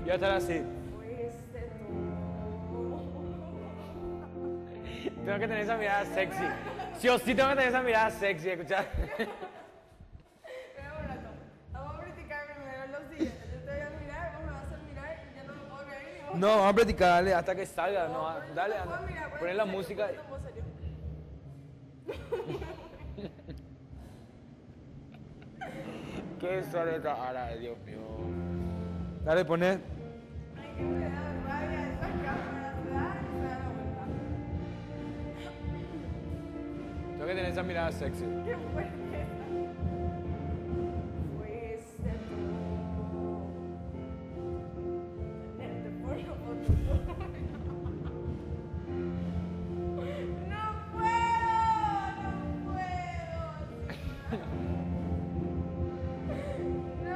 Yo voy a estar así. Fuiste tú. Tengo que tener esa mirada sexy. Sí o sí tengo que tener esa mirada sexy, escuchar. Espera un rato. Vamos a practicar primero lo siguiente. Yo te voy a mirar, vos me vas a hacer mirar y yo no me puedo creer ni vos. No, vamos a practicar, dale, hasta que salga. No, pero yo dale, te puedo anda. mirar, Poner ponete la serio, música. ponete en voz serio. Qué suave esta cara, Dios mío. Dale, poné. Ay, que me da rabia esa cámara, ¿verdad? Y se da la vuelta. Tengo que tener esa mirada sexy. ¿Qué fue esa? Fuiste tú. Tenerte por la foto. No puedo, no puedo. No.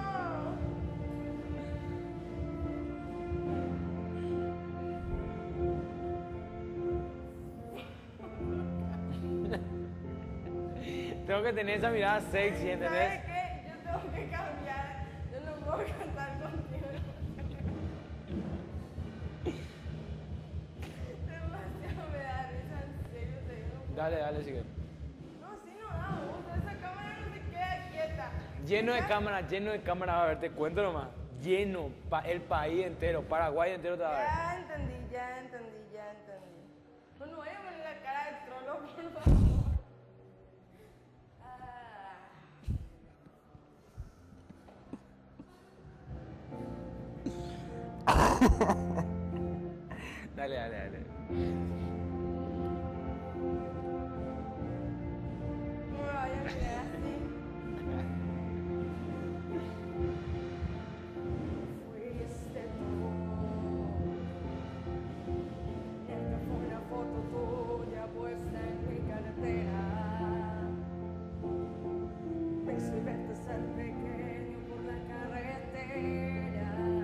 Tengo que tener esa mirada sexy, ¿entendés? ¿Sabes qué? Yo tengo que cambiar. Yo no puedo cantar contigo. Demasiado me da risa, en serio, te digo. Dale, dale, sigue. No, sí no da gusto. Esa cámara no se queda quieta. Lleno de cámaras, a ver, te cuento nomás. Lleno, el país entero, Paraguay entero te va a ver. Ya entendí, ya entendí, ya entendí. Pues no voy a poner la cara de trolo, por favor. Dale, dale, dale. No me vaya a mirar así. Fuiste tú. Esta fue una foto tuya puesta en mi cartera. Me hizo verte ser pequeño por la carretera.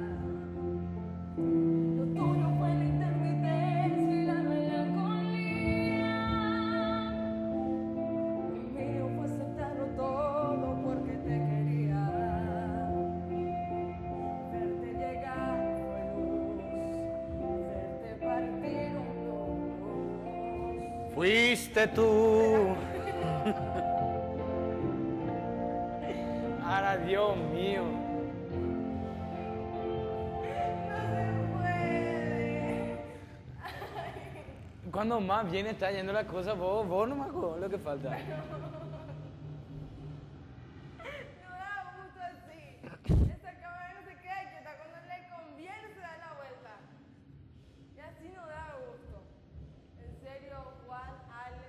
Lo tuyo fue la intermitencia y la melancolía. Lo mío fue aceptarlo todo porque te quería. Verte llegar fue luz, verte partir un luz. Fuiste tú. Ahora, Dios mío. No se puede. Cuando más bien está yendo la cosa, vos no me acuerdo lo que falta. No da gusto así. Esta cámara no se queda quieta. Cuando le conviene se da la vuelta. Y así no da gusto. En serio, Juan, Ale.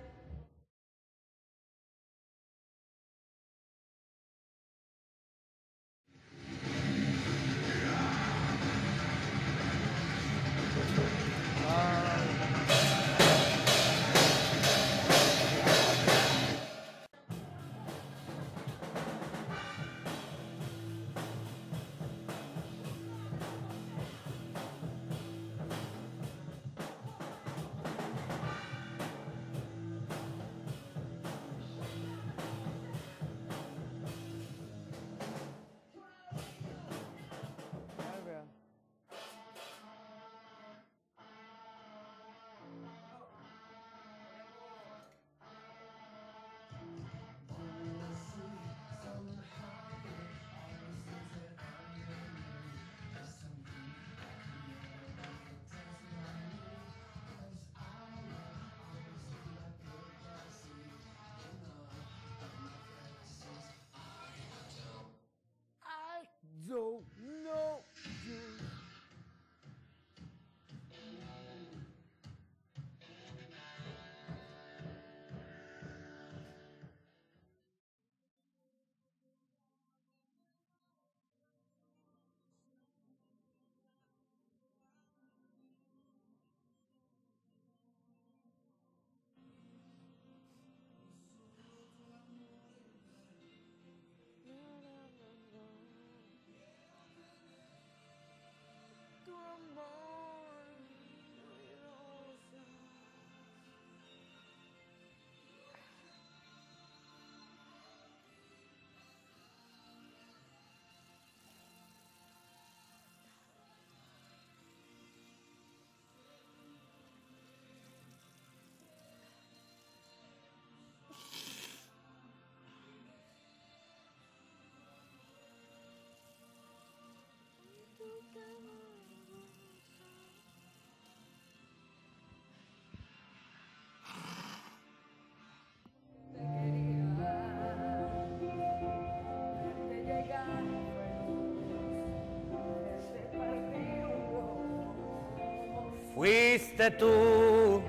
Fuiste tú.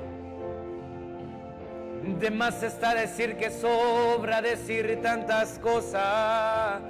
De más está decir que sobra decir tantas cosas.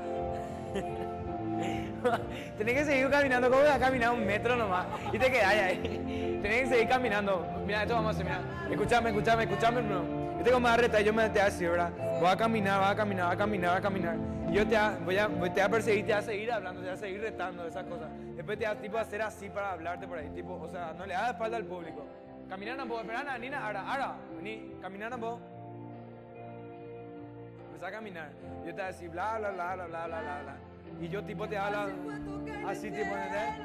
Tenés que seguir caminando, como vas a caminar 1 metro nomás y te quedás ahí. Tenés que seguir caminando. Mira, esto vamos a hacer, mira. Escúchame, no. Yo tengo más reta y yo me te voy a decir, ¿verdad? Voy a caminar. Y yo te voy a perseguir, te voy a seguir hablando, te voy a seguir retando esas cosas. Después te voy a tipo hacer así para hablarte por ahí, tipo, o sea, no le hagas espalda al público. Caminar un poco, espera, Nina, ahora, vení, caminar un poco. Empezá a caminar. Yo te voy a decir bla. Y yo tipo te hablo así tipo, ¿entendés?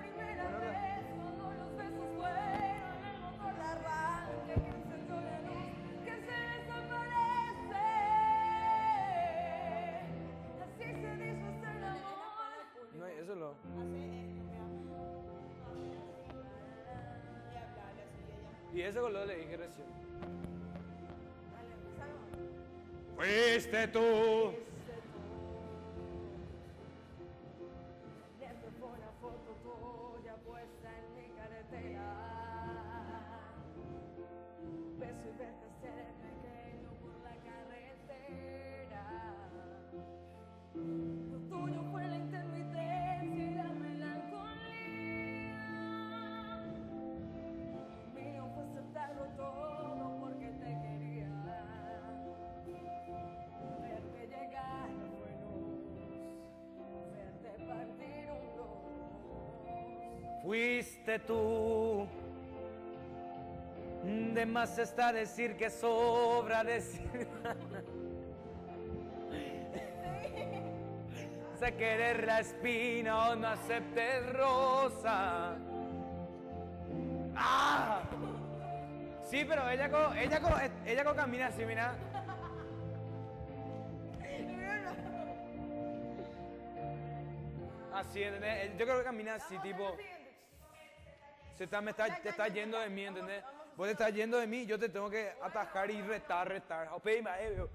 No, eso lo. Y eso con lo le dije recién. Fuiste tú. Una foto tuya puesta en mi carretera. Beso y verte ser pequeño por la carretera. Lo tuyo fue la intermitencia y la melancolía. Lo mío fue aceptarlo todo porque te quería. Verte llegar fue luz, verte partir un dos. Fuiste tú. De más está decir que sobra decir. Sé querer la espina o no aceptes rosa. ¡Ah! Sí, pero ella camina así, mira. Así, ¿entendés? Yo creo que camina así, tipo. Te está yendo de mí, ¿entendés? Vos te estás yendo de mí, yo te tengo que atajar y retar. Bueno,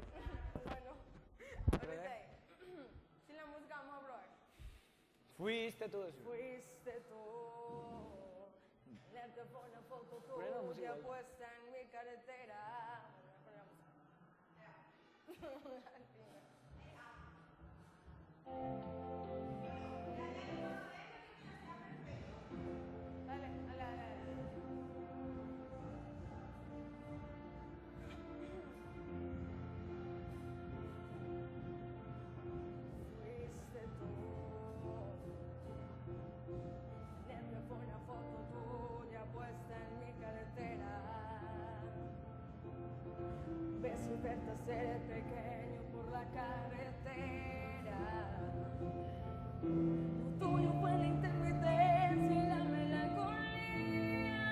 ahorita sin la música vamos a probar. Fuiste tú. Fuiste tú. Leerte por una foto Pon la música tuya ahí. puesta en mi carretera. Bueno, voy a poner la música. Dale. Fuiste tú. Leerte por una foto tuya puesta en mi carretera. Beso y verte ser pequeño por la carretera. Lo tuyo fue la intermitencia y la melancolía.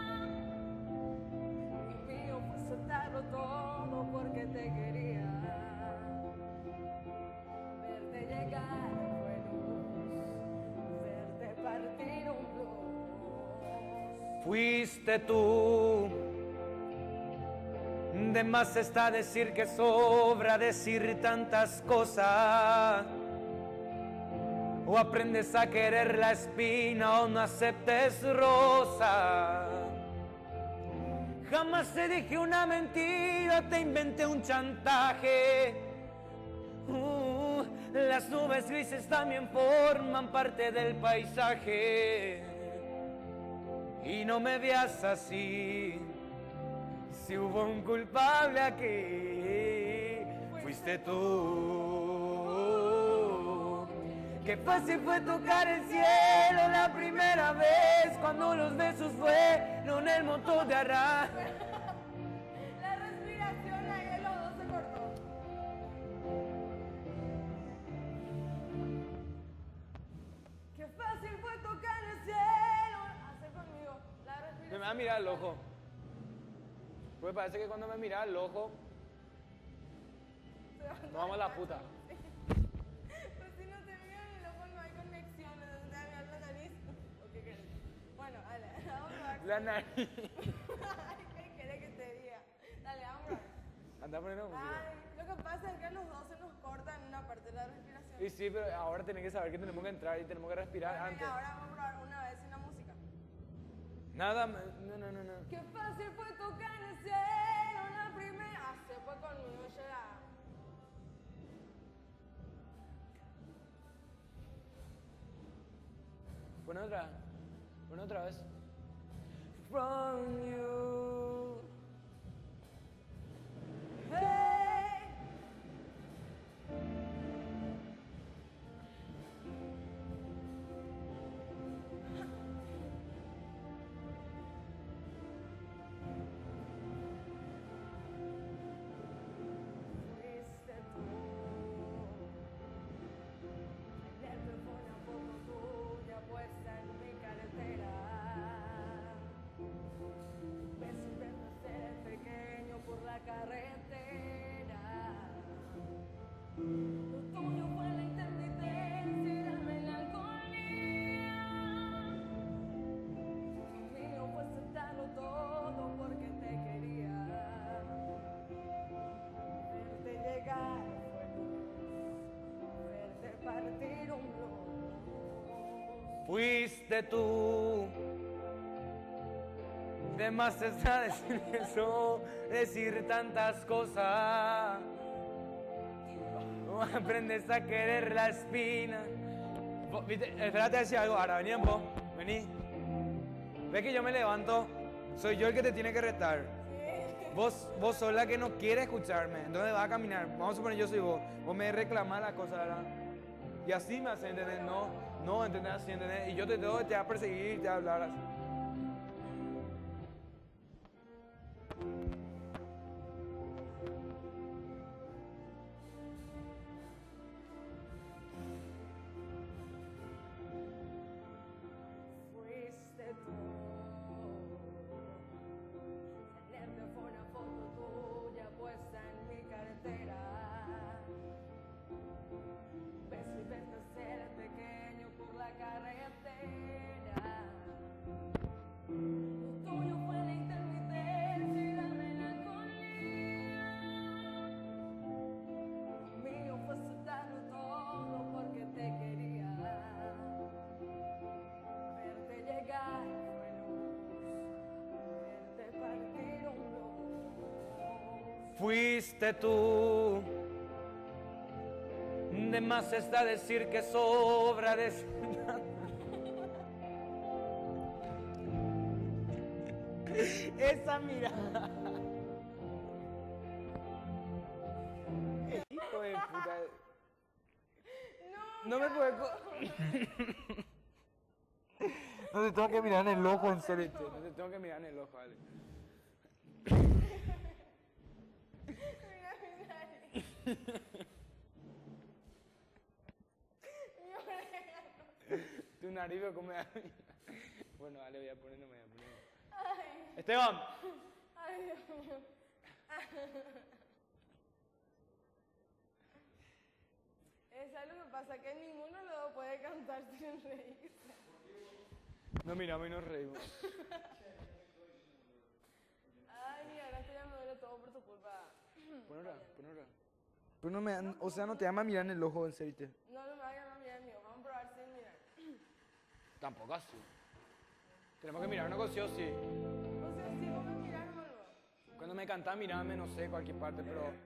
Y mío fue soltarlo todo porque te quería. Verte llegar fue luz, verte partir un blues. Fuiste tú. De más está decir que sobra decir tantas cosas. O aprendes a querer la espina o no aceptes rosa. Jamás te dije una mentira, te inventé un chantaje. Las nubes grises también forman parte del paisaje. Y no me veas así. Si hubo un culpable aquí, fuiste tú. Qué fácil fue tocar el cielo la primera vez, cuando los besos fueron el motor de arranque. La respiración ahí de los dos se cortó. Qué fácil fue tocar el cielo. Hace conmigo la respiración. Me va a mirar al ojo. Pues parece que cuando me mira al ojo, nos vamos a la puta. Pues si no te miran el ojo no hay conexión, entonces te va a mirar la nariz. La nariz. Ay, ¿qué querés que te diga? Dale, vamos a probar. Anda poniendo música. Ay, lo que pasa es que a los dos se nos corta en una parte de la respiración. Y sí, pero ahora tenés que saber que tenemos que entrar y tenemos que respirar Bueno, y antes. ahora vamos a probar una vez sin la música. Nada más. No, no, no, no. Qué fácil fue tocar el cielo la primera. Ah, se fue conmigo ya. Pon otra. Pon otra vez. From you. Hey. Fuiste tú. Ayer fue una foto tuya puesta en mi cartera. Ves y ves nacer pequeño por la carretera. Lo tuyo fue la intermitencia y la melancolía. Lo mío fue aceptarlo todo porque te quería. Verte llegar fue luz, verte partir un globo. Fuiste tú. De más está decir eso, decir tantas cosas. Aprendes a querer la espina. ¿Viste? Espérate a decir algo, ahora vení en vos, vení. Ves que yo me levanto, soy yo el que te tiene que retar. Vos sos la que no quiere escucharme, entonces vas a caminar. Vamos a suponer yo soy vos me reclamás las cosas, ¿verdad? Y así me hace entender, no, entendés así, entendés. Y yo te voy a perseguir, te voy a hablar así. Fuiste tú. Tenerte fue una foto tuya puesta en mi cartera. Ves y ves nacer pequeño por la carretera. Lo tuyo fue la intermitencia y la melancolía. Lo mío fue soltarlo todo porque te quería. Verte llegar fue luz, verte partir un globo. Fuiste tú. De más está decir que sobra decir. Esa mirada. Hijo de puta. No me puedo. No te tengo que mirar en el ojo, en serio. No te tengo que mirar en el ojo, Ale. Mira mi nariz. Mi oreja. Tu nariz veo como. Bueno, dale, voy a poner, no me voy a poner. Ay, Esteban. ay, Dios mío. Es algo que pasa que ninguno de los dos puede cantar sin reírse. No miramos y nos reímos. Ay, ahora esto ya me duele todo por tu culpa. Pon otra, pon otra. Pero no me, o sea, no te llama a mirar en el ojo, en serio. No, no me vayan a mirar mío. Vamos a probar sin mirar. Tampoco así. Tenemos que mirar una cosa sí o sí. O sea, si vos me mirás, no me lo. Cuando me cantás, mirame, no sé, cualquier parte, pero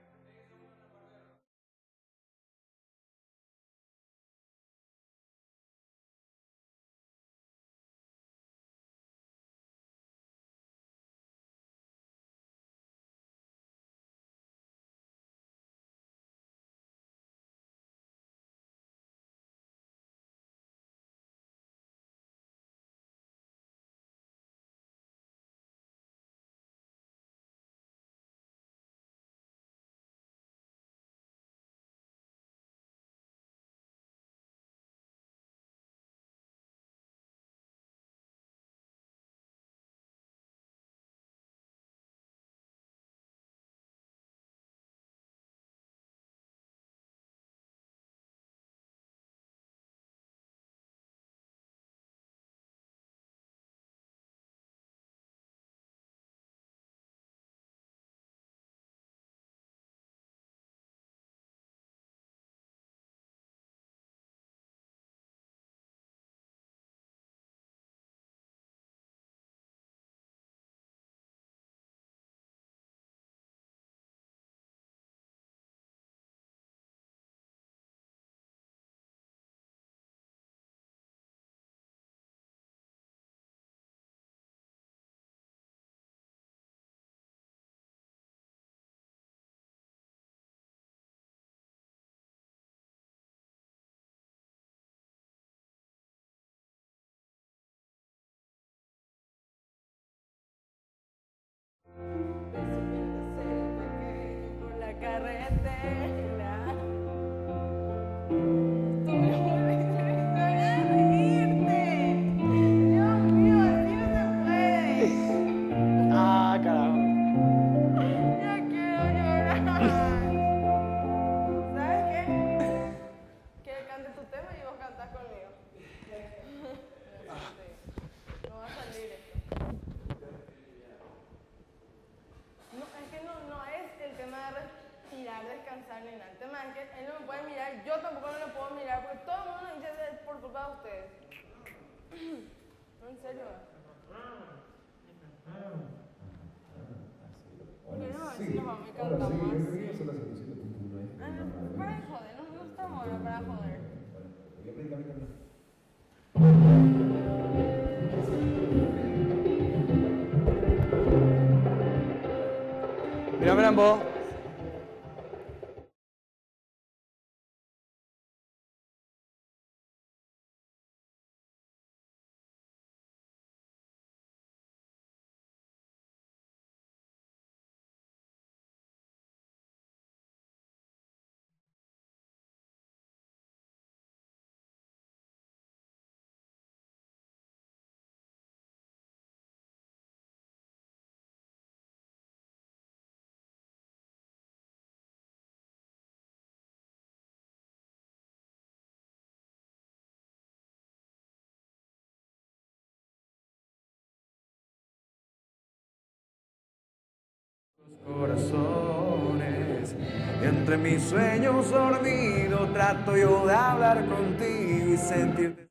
tampoco no lo puedo mirar porque todo el mundo me dice por culpa de ustedes. No, en serio. Porque no, si nos vamos a cantar más. Para joder, no me gusta ahora para joder. Mira, Brambo. Corazones, entre mis sueños dormidos trato yo de hablar contigo y sentirte.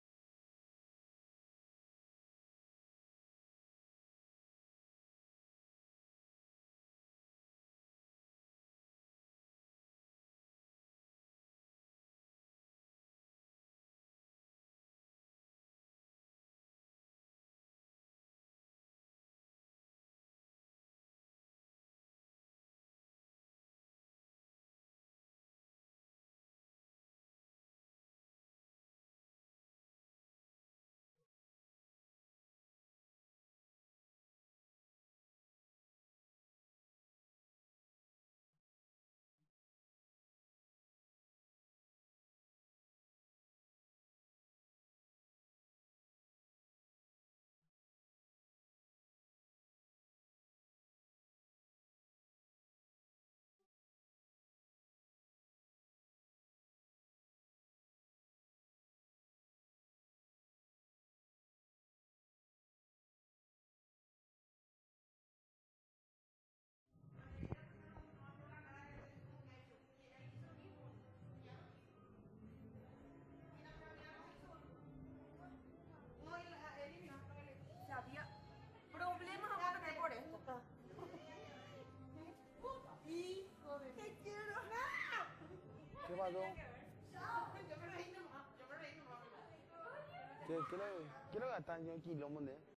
Problemas vamos a tener por esto. Hijo de... Te quiero. ¿Qué pasó? Yo me reí nomás. ¿Qué lo gastan yo quilombo de?